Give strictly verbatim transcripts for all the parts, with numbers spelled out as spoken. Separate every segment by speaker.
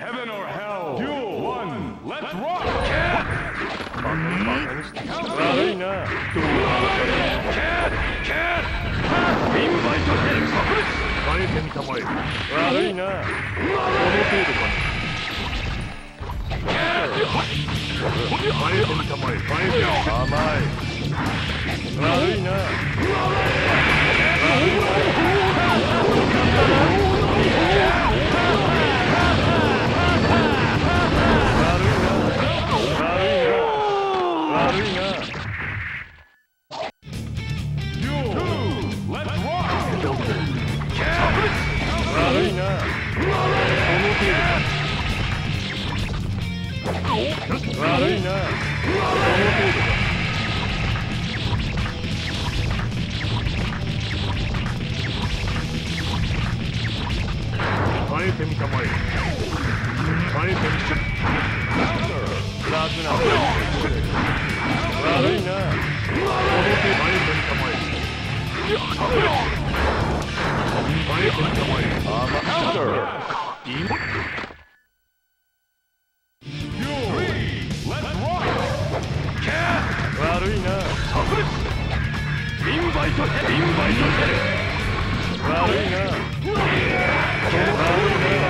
Speaker 1: Heaven or hell. Duel one. Let's rock. 悪いな。インバイトヘル。変えてみたまえ。悪いな。この程度かな。変えてみたまえ。変えて甘い。悪いな。悪いな。悪いな。変えてみたまえ。変えてみた。楽な。悪いな。変えてみたまえ。変えてみたまえ。悪いな。インバイトヘル。インバイトヘル。悪いな。悪いな。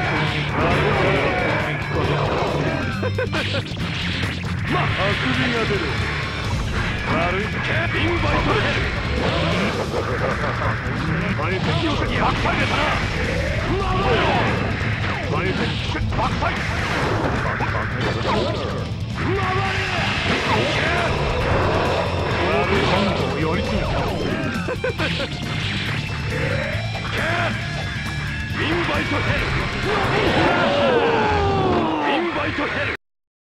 Speaker 1: まあ、あくびが出る。悪い。インバイトヘル。変えてみよう。やっぱり出たな。変えてみよう。バッサイ。やりすぎた。インバイトヘル。